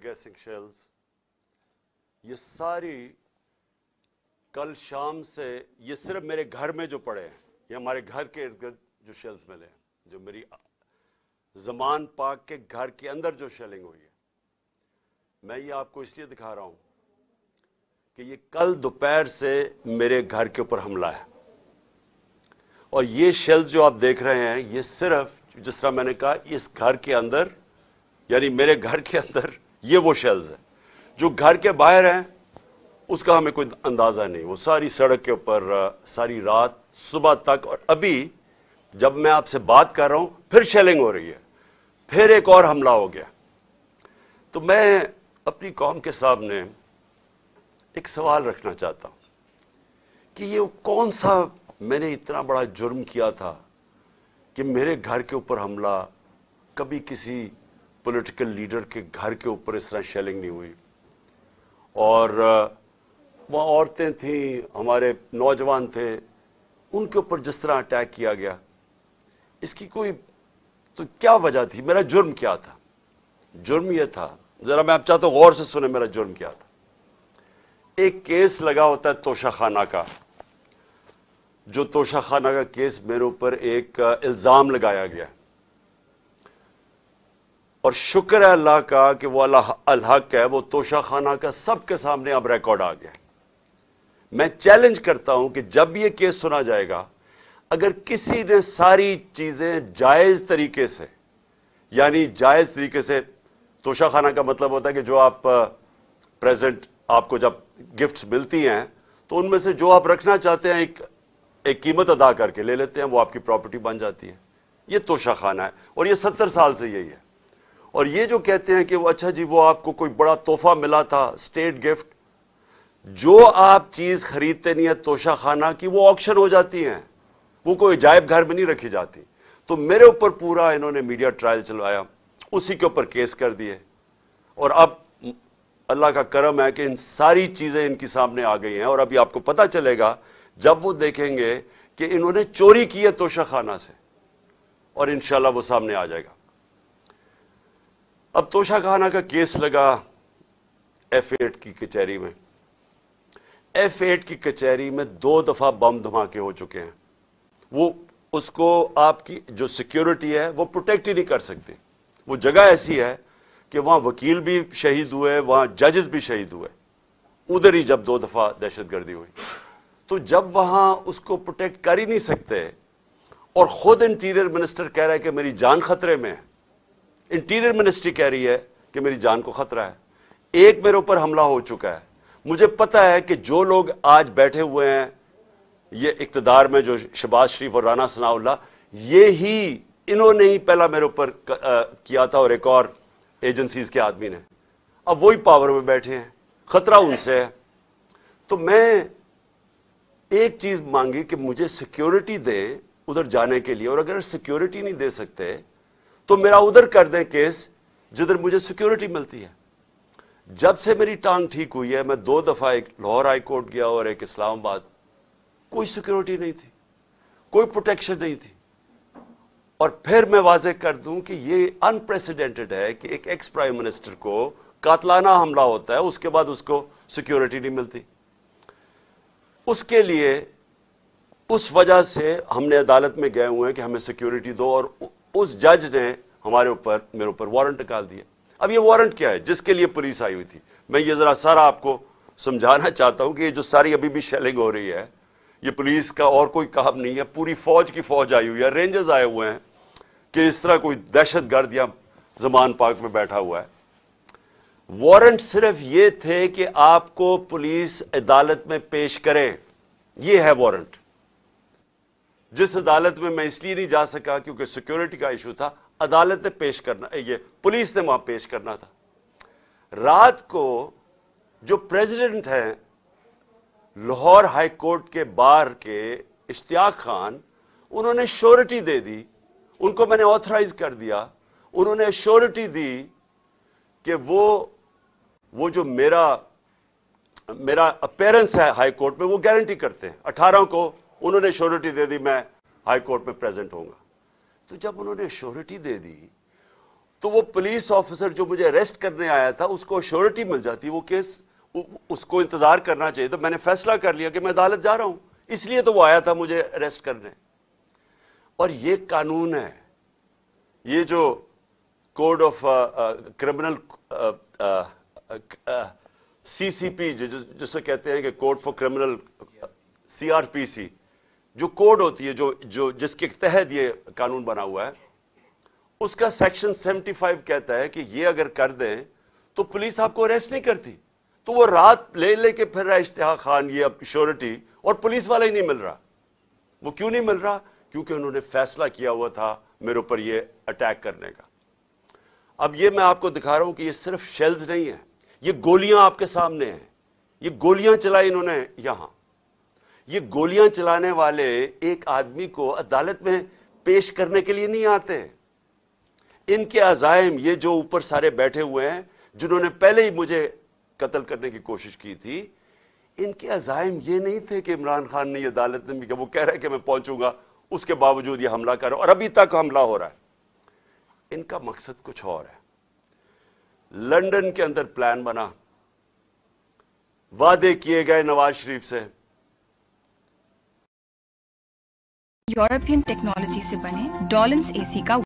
Guessing shells, یہ ساری کل شام سے یہ صرف میرے گھر میں جو پڑے ہیں، یہ ہمارے گھر کے ارد گرد جو شیلز ملے ہیں، جو میری زمان پاک کے گھر کے اندر جو شیلنگ ہوئی ہے، میں یہ آپ کو اس لیے دکھا رہا ہوں کہ یہ کل دوپہر سے میرے گھر کے اوپر حملہ ہے. اور یہ شیلز جو آپ دیکھ رہے ہیں، یہ صرف جس طرح میں نے کہا اس گھر کے اندر، یعنی میرے گھر کے اندر یہ وہ شیلز ہیں. جو گھر کے باہر ہیں اس کا ہمیں کوئی اندازہ نہیں. وہ ساری سڑک کے اوپر ساری رات صبح تک، اور ابھی جب میں آپ سے بات کر رہا ہوں پھر شیلنگ ہو رہی ہے، پھر ایک اور حملہ ہو گیا. تو میں اپنی قوم کے سامنے ایک سوال رکھنا چاہتا ہوں کہ یہ کون سا میں نے اتنا بڑا جرم کیا تھا کہ میرے گھر کے اوپر حملہ، کبھی کسی پولیٹیکل لیڈر کے گھر کے اوپر اس طرح شیلنگ نہیں ہوئی. اور وہاں عورتیں تھیں، ہمارے نوجوان تھے، ان کے اوپر جس طرح اٹیک کیا گیا، اس کی کوئی تو کیا وجہ تھی؟ میرا جرم کیا تھا؟ جرم یہ تھا، ذرا میں آپ چاہتا ہوں غور سے سنیں میرا جرم کیا تھا. ایک کیس لگا ہوتا ہے توشہ خانہ کا، جو توشہ خانہ کا کیس میرے اوپر ایک الزام لگایا گیا، اور شکر ہے اللہ کا کہ وہ الحق ہے، وہ توشہ خانہ کا سب کے سامنے اب ریکارڈ آ گیا. میں چیلنج کرتا ہوں کہ جب یہ کیس سنا جائے گا، اگر کسی نے ساری چیزیں جائز طریقے سے، یعنی جائز طریقے سے، توشہ خانہ کا مطلب ہوتا ہے کہ جو آپ پریزنٹ آپ کو جب گفٹس ملتی ہیں تو ان میں سے جو آپ رکھنا چاہتے ہیں ایک قیمت ادا کر کے لے لیتے ہیں، وہ آپ کی پراپرٹی بن جاتی ہے. یہ توشہ خانہ ہے، اور یہ 70 سال سے یہی ہے. اور یہ جو کہتے ہیں کہ وہ اچھا جی وہ آپ کو کوئی بڑا تحفہ ملا تھا، اسٹیٹ گفٹ، جو آپ چیز خریدتے نہیں ہیں توشہ خانہ کی، وہ آکشن ہو جاتی ہیں، وہ کوئی عجائب گھر میں نہیں رکھی جاتی. تو میرے اوپر پورا انہوں نے میڈیا ٹرائل چلوایا، اسی کے اوپر کیس کر دیے. اور اب اللہ کا کرم ہے کہ ان ساری چیزیں ان کی سامنے آ گئی ہیں، اور ابھی آپ کو پتہ چلے گا جب وہ دیکھیں گے کہ انہوں نے چوری کی ہے توشہ خانہ سے، اور انشاءاللہ وہ سامنے آ جائے گا. اب توشہ خانہ کا کیس لگا F8 کی کچہری میں. F8 کی کچہری میں 2 دفعہ بم دھماکے ہو چکے ہیں. وہ اس کو آپ کی جو سیکیورٹی ہے وہ پروٹیکٹ ہی نہیں کر سکتے. وہ جگہ ایسی ہے کہ وہاں وکیل بھی شہید ہوئے، وہاں ججز بھی شہید ہوئے، ادھر ہی جب 2 دفعہ دہشت گردی ہوئی. تو جب وہاں اس کو پروٹیکٹ کر ہی نہیں سکتے، اور خود انٹیریئر منسٹر کہہ رہا ہے کہ میری جان خطرے میں ہے، انٹیریئر منسٹری کہہ رہی ہے کہ میری جان کو خطرہ ہے. ایک میرے اوپر حملہ ہو چکا ہے. مجھے پتا ہے کہ جو لوگ آج بیٹھے ہوئے ہیں یہ اقتدار میں، جو شہباز شریف اور رانا ثناء اللہ، یہی انہوں نے ہی پہلا میرے اوپر کیا تھا، اور ایک اور ایجنسیز کے آدمی نے. اب وہی پاور میں بیٹھے ہیں، خطرہ ان سے ہے. تو میں ایک چیز مانگی کہ مجھے سیکیورٹی دیں ادھر جانے کے لیے، اور اگر سیکیورٹی نہیں دے سکتے تو میرا ادھر کر دیں کیس جدھر مجھے سیکیورٹی ملتی ہے. جب سے میری ٹانگ ٹھیک ہوئی ہے، میں 2 دفعہ ایک لاہور ہائی کورٹ گیا اور ایک اسلام آباد، کوئی سیکیورٹی نہیں تھی، کوئی پروٹیکشن نہیں تھی. اور پھر میں واضح کر دوں کہ یہ انپریسیڈنٹڈ ہے کہ ایک ایکس پرائم منسٹر کو قاتلانہ حملہ ہوتا ہے، اس کے بعد اس کو سیکیورٹی نہیں ملتی. اس کے لیے اس وجہ سے ہم نے عدالت میں گئے ہوئے ہیں کہ ہمیں سیکیورٹی دو، اور اس جج نے میرے اوپر وارنٹ نکال دیا. اب یہ وارنٹ کیا ہے؟ جس کے لیے پولیس آئی ہوئی تھی. میں یہ ذرا سارا آپ کو سمجھانا چاہتا ہوں کہ یہ جو ساری ابھی بھی شیلنگ ہو رہی ہے، یہ پولیس کا اور کوئی کام نہیں ہے، پوری فوج کی فوج آئی ہوئی ہے، رینجرز آئے ہوئے ہیں کہ اس طرح کوئی دہشت گرد یا زمان پاک میں بیٹھا ہوا ہے. وارنٹ صرف یہ تھے کہ آپ کو پولیس عدالت میں پیش کرے، یہ ہے وارنٹ. جس عدالت میں میں اس لیے نہیں جا سکا کیونکہ سیکیورٹی کا ایشو تھا، عدالت نے پیش کرنا، یہ پولیس نے وہاں پیش کرنا تھا. رات کو جو پریزیڈنٹ ہیں لاہور ہائی کورٹ کے بار کے اشتیاق خان، انہوں نے شورٹی دے دی، ان کو میں نے آتھرائز کر دیا، انہوں نے شورٹی دی کہ وہ جو میرا اپیرنس ہے ہائی کورٹ میں وہ گارنٹی کرتے ہیں. 18 کو انہوں نے شورٹی دے دی میں ہائی کورٹ میں پریزنٹ ہوں گا. تو جب انہوں نے شورٹی دے دی تو وہ پولیس آفیسر جو مجھے اریسٹ کرنے آیا تھا اس کو شیورٹی مل جاتی، وہ کیس اس کو انتظار کرنا چاہیے. تو میں نے فیصلہ کر لیا کہ میں عدالت جا رہا ہوں، اس لیے تو وہ آیا تھا مجھے اریسٹ کرنے. اور یہ قانون ہے، یہ جو کوڈ آف کرمنل CCP جسے کہتے ہیں کہ کوڈ فار کرمنل CRPC جو کوڈ ہوتی ہے جو جس کے تحت یہ قانون بنا ہوا ہے، اس کا سیکشن 75 کہتا ہے کہ یہ اگر کر دیں تو پولیس آپ کو اریسٹ نہیں کرتی. تو وہ رات لے کے پھر رہا اشتہا خان یہ اب شیورٹی، اور پولیس والا ہی نہیں مل رہا. وہ کیوں نہیں مل رہا؟ کیونکہ انہوں نے فیصلہ کیا ہوا تھا میرے اوپر یہ اٹیک کرنے کا. اب یہ میں آپ کو دکھا رہا ہوں کہ یہ صرف شیلز نہیں ہیں، یہ گولیاں آپ کے سامنے ہیں. یہ گولیاں چلائی انہوں نے یہاں. یہ گولیاں چلانے والے ایک آدمی کو عدالت میں پیش کرنے کے لیے نہیں آتے. ان کے عزائم، یہ جو اوپر سارے بیٹھے ہوئے ہیں جنہوں نے پہلے ہی مجھے قتل کرنے کی کوشش کی تھی، ان کے عزائم یہ نہیں تھے کہ عمران خان نے یہ عدالت میں کہ وہ کہہ رہا ہے کہ میں پہنچوں گا، اس کے باوجود یہ حملہ کر رہا ہے اور ابھی تک حملہ ہو رہا ہے. ان کا مقصد کچھ اور ہے. لندن کے اندر پلان بنا، وعدے کیے گئے نواز شریف سے. یورپین ٹیکنالوجی سے بنے ڈولنس AC کا